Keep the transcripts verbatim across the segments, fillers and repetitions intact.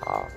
Ah.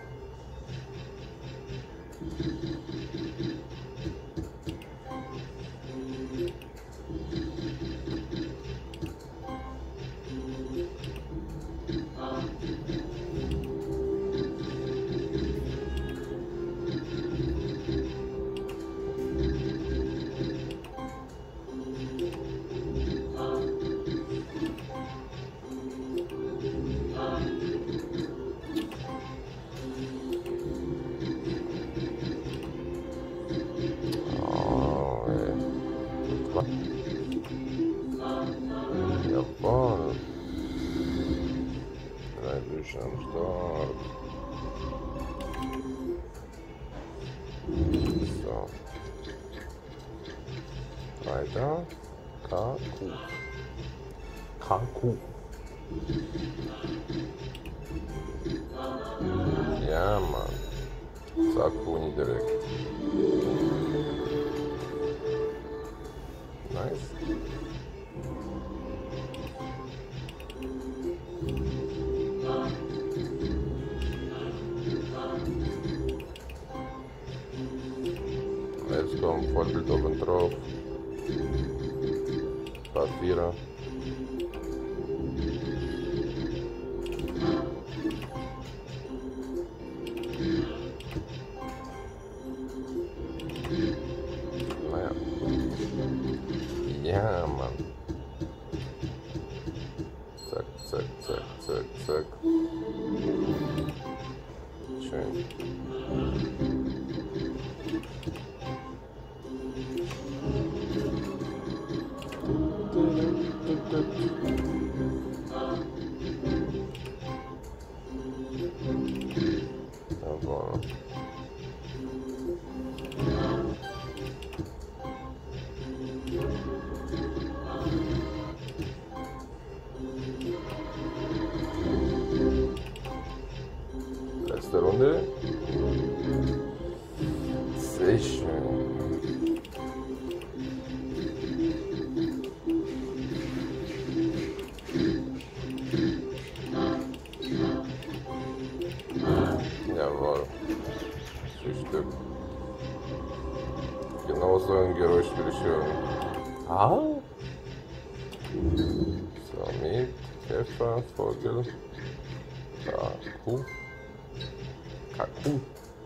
Jawohl. Drei Bücher am Start. So. Weiter. K Q. K Q. Ja, Mann. Sag Uni direkt. Nice. Jetzt kommt Vollbild oben drauf. Papier. Naja. Ja, Mann. Zack, zack, zack, zack, zack. Schön. Jawohl. Letzte Runde. Sehr schön. Jawohl. Frühstück. Genau so ein Geräusch will ich hören. Ah? So, mit Käfer, Vogel. K Q. K Q.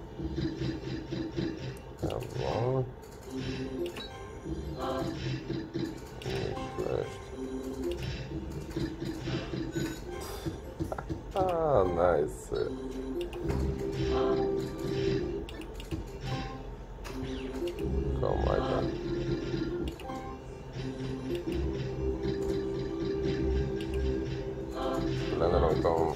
Jawohl. Nicht schlecht. Ah, nice. Komm weiter. Verlängerung kommen.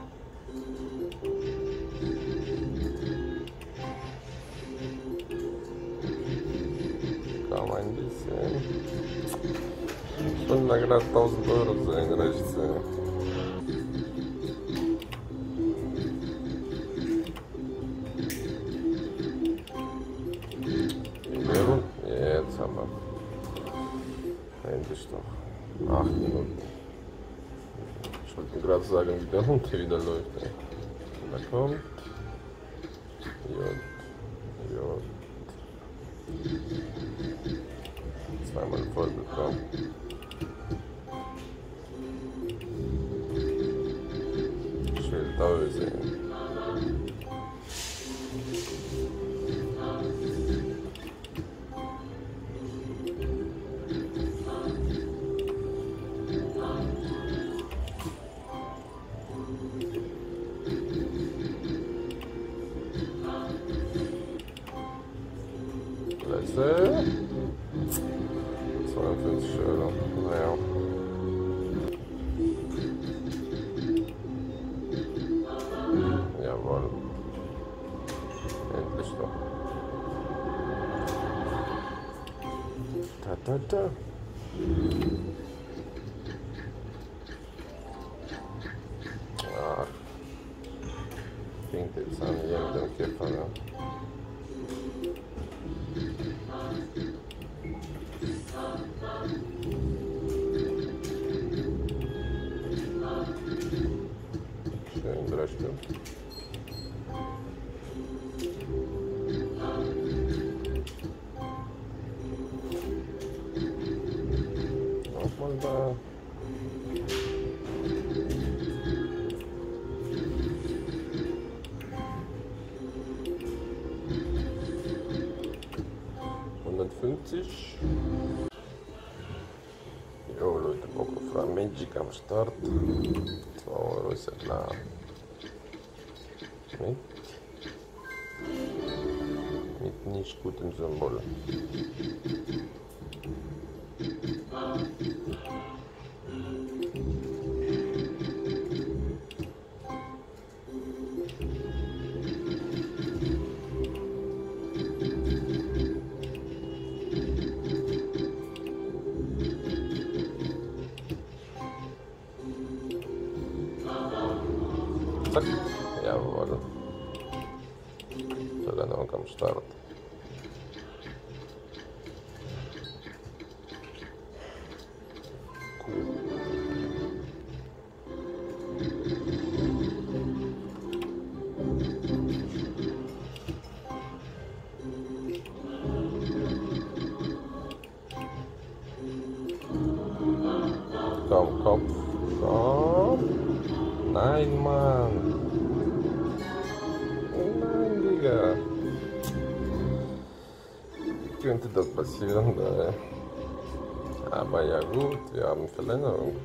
Komm ein bisschen. Schon lange tausend Euro sein, rechts. Jetzt haben wir endlich doch acht Minuten. Ich wollte gerade sagen, wie der Hund hier wieder läuft. Ey. Da kommt J, J. Zweimal voll bekommen. Schildhäuser. Letzte. zweiundfünfzig Euro. Naja. Jawohl. Endlich doch. Da, da, da. Ach. Klingt jetzt an jedem Käfer, ne? Schön, drei Stück. dreißig. Jo Leute, Bock auf Magic am Start. zwei Euro ist ja klar. Mit, mit nicht gutem Symbol. Zack, jawohl. Verlängerung am Start. Cool. Komm, Kopf, komm. Nein, Mann. Nein, Digga. Könnte das passieren, äh. Aber ja gut, wir haben Verlängerung.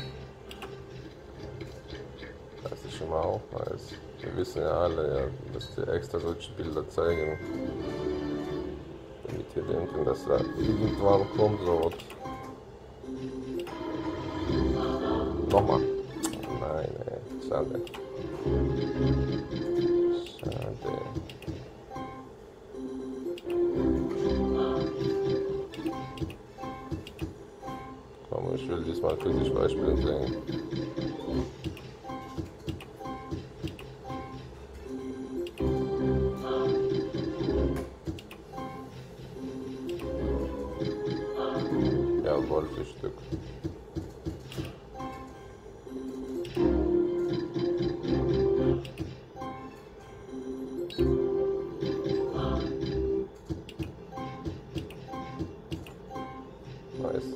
Das ist schon mal auch nice. Wir wissen ja alle, ja, dass die extra solche Bilder zeigen. Damit wir denken, dass da irgendwann kommt so. Nochmal. Nein, ey, schade. Schade. Komm, ich will diesmal für dich Beispiele sehen. Jawohl, vier Stück. Nice.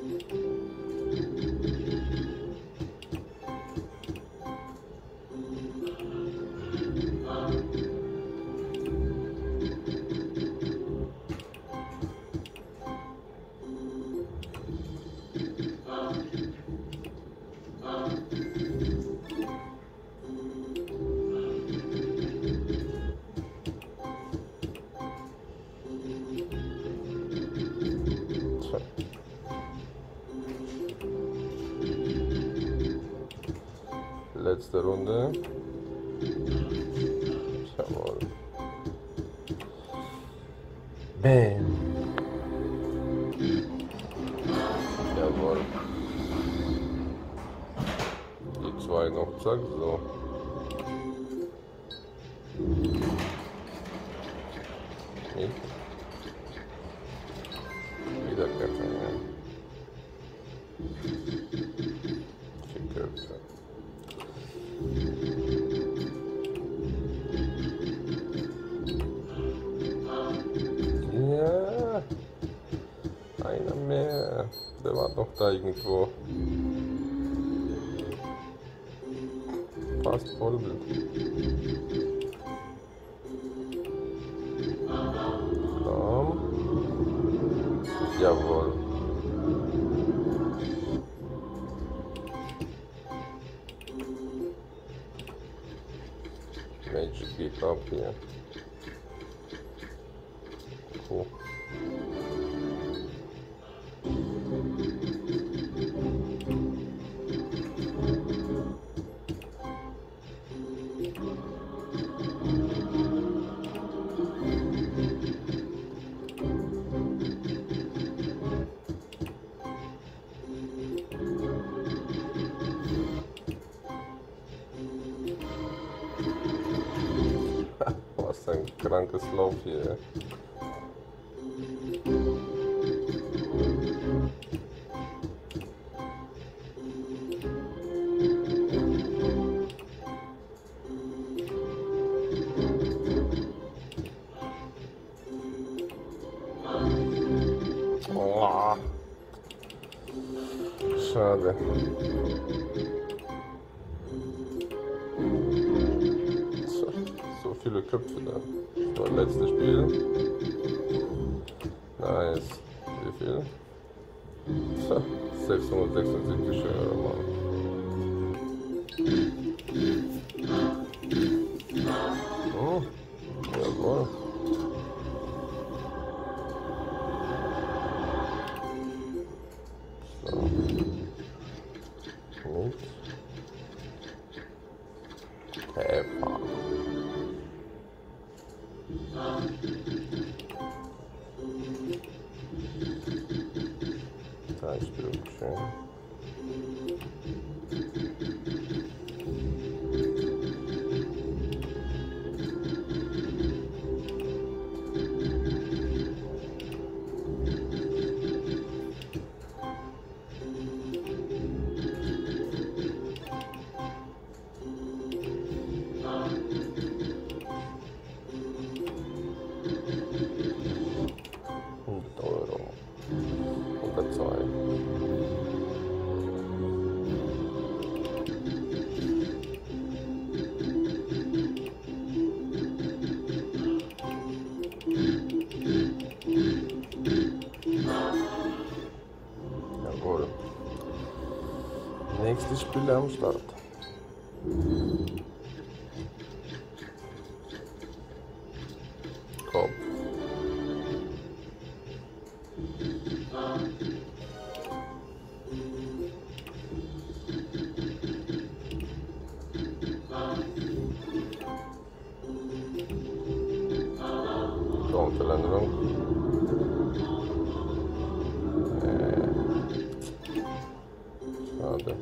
Letzte Runde. Jawohl. Bam. Jawohl. Die zwei noch, zack, so. Mit. Wieder Köpfe, ja. Vier Köpfe. Ja, einer mehr. Der war doch da irgendwo. Fast Vollbild. Komm. Jawohl. Magic geht ab hier. Cool. Was ein krankes Lauf hier. Oh. Schade. So, so viele Köpfe da. So, letztes Spiel. Nice. Wie viel? sechshundertsechsundsiebzig Euro, Mann. Oh, jawohl. So. Gut. Pfeffer. Drei Stückchen. hundert Euro. hundertzwei. Jawohl. Nächstes Spiel am Start. Kopf. Tonveränderung. Äh. Schade.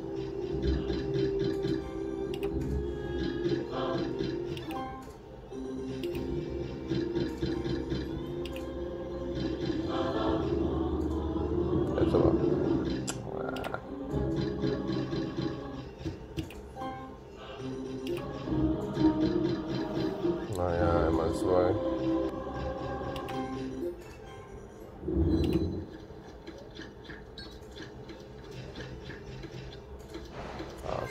Jetzt aber. Ah. Naja, einmal zwei. Krass.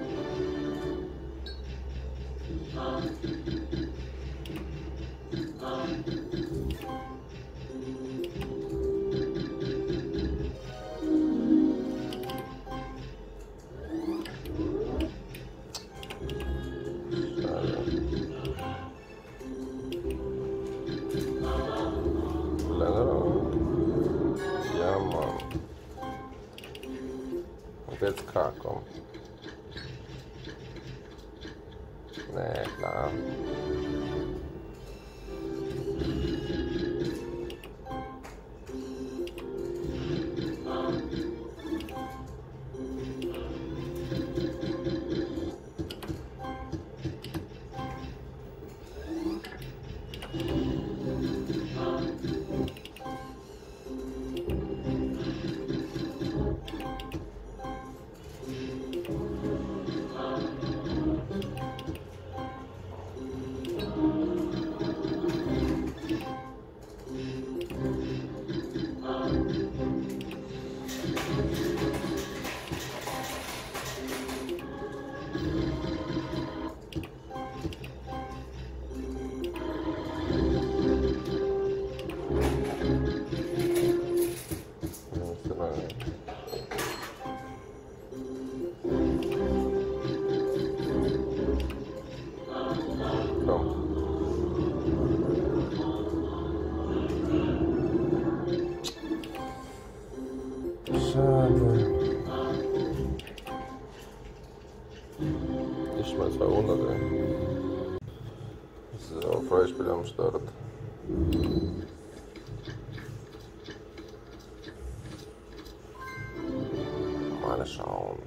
Verlängerung. Ja, Mann. Und jetzt K kommen. Nee, klar. Schade. Nicht mal zweihundert, ey. So, Freispiel am Start. Mal schauen.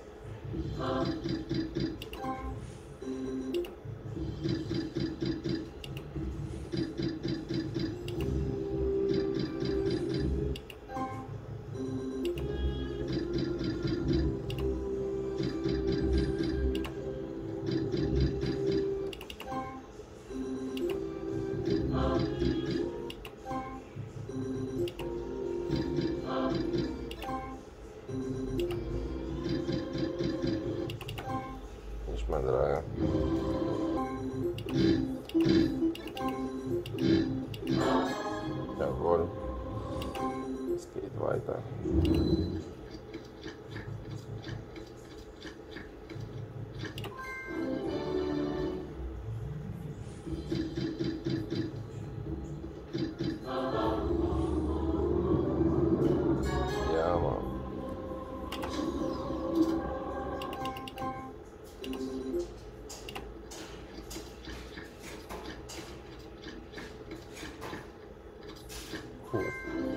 Nicht mal drei. Jawohl. weiter. Ja, Mann. Cool.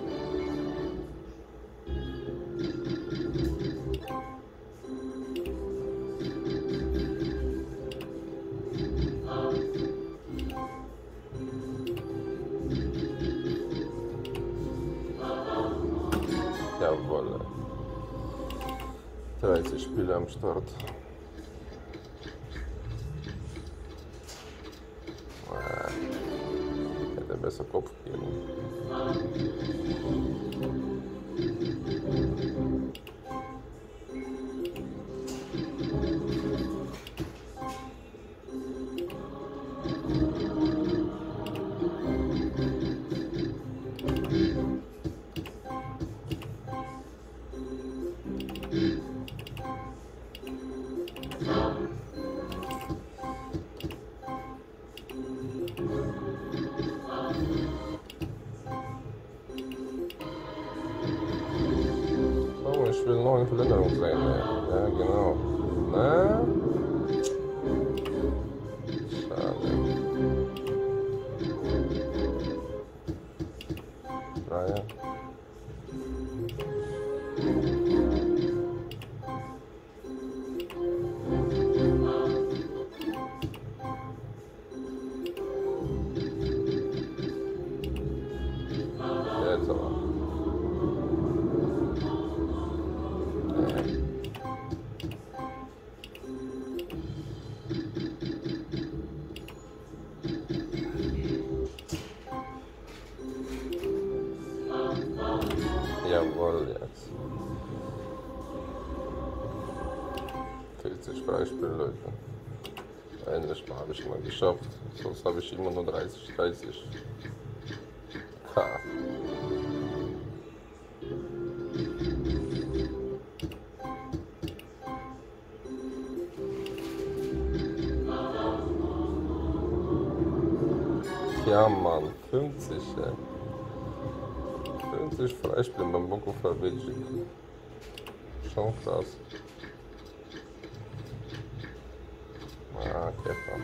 Jawohl. dreißig Spiele am Start. Ah, hätte besser Kopf geben. Ich will noch eine Verlängerung sein. Ja, genau. Na? Schade. Drei. Jetzt aber. Jawohl, jetzt. vierzig Freispiele, Leute. Endlich mal habe ich mal geschafft. Sonst habe ich immer nur dreißig, dreißig. Ha. Ja, Mann, fünfzig, ey. fünfzig Freispiele beim Boko Belgik. Schon krass. Ah, Käfer.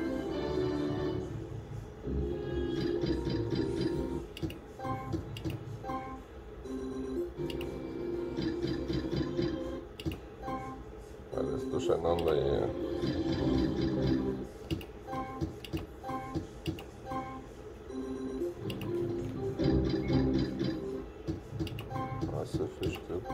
Alles durcheinander hier. Frühstück.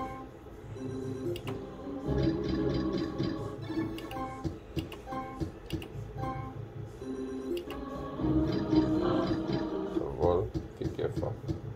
Jawohl, die Käfer.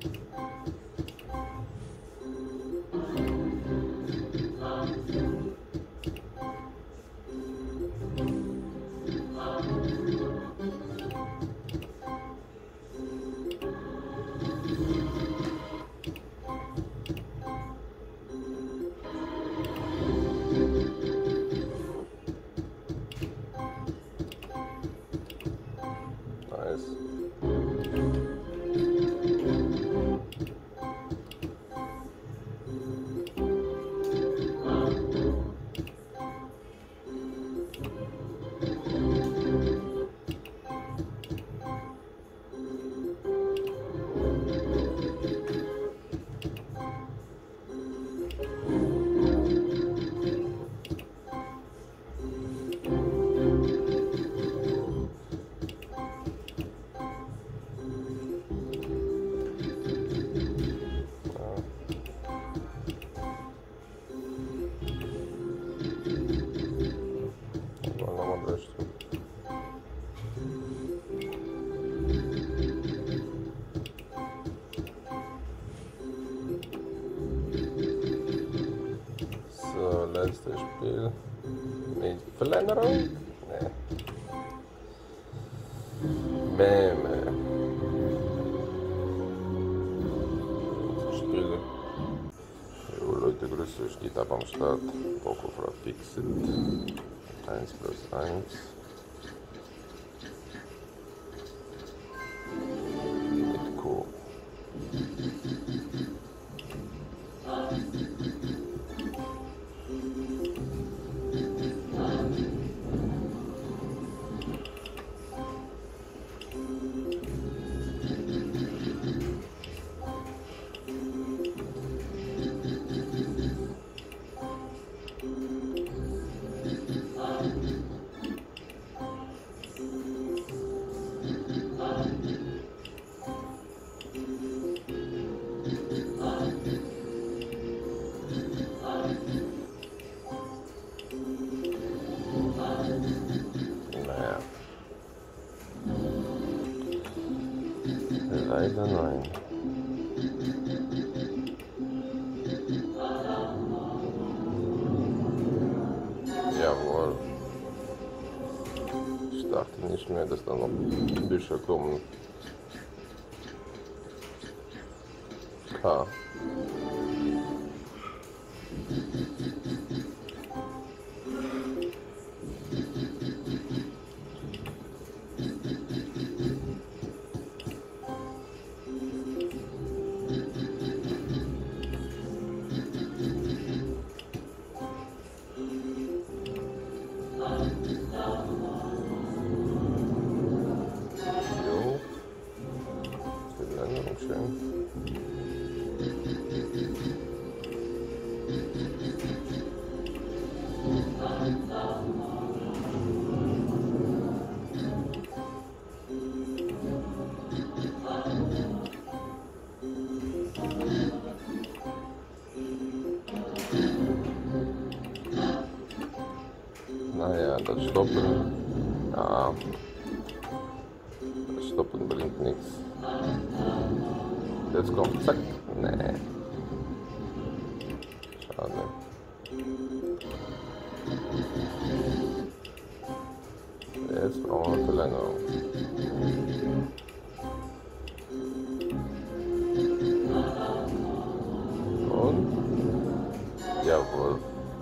Letztes Spiel mit Verlängerung. Nee. Bäm. Spiele. Der Größte steht ab am Start. Poco fra Fixit. eins plus eins. Mit Co. Naja. Leider nein. Jawohl. Ich dachte nicht mehr, dass da noch Bücher kommen. K. Jo. Für die Änderung schön. Naja, das Stoppen, ja, das Stoppen bringt nichts. Jetzt kommt, zack, nee, schade. Jetzt brauchen wir Verlängerung. Und, jawohl.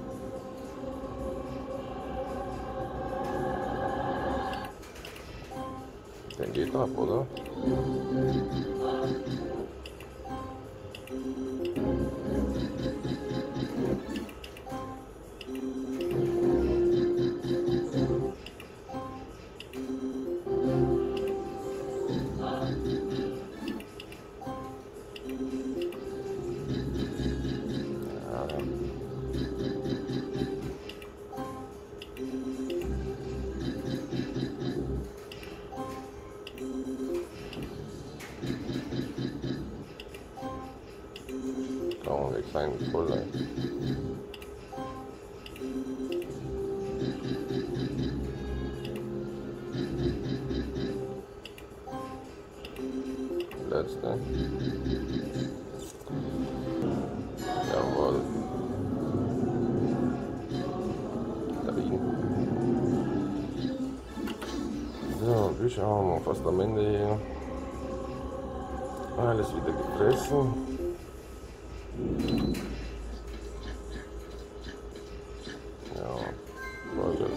Der geht ab, oder? Oh, wir kleinen Pulle. Letzte. Jawohl. Darin. So, Bücher haben wir fast am Ende hier. Alles wieder gefressen. Ja, voll gut.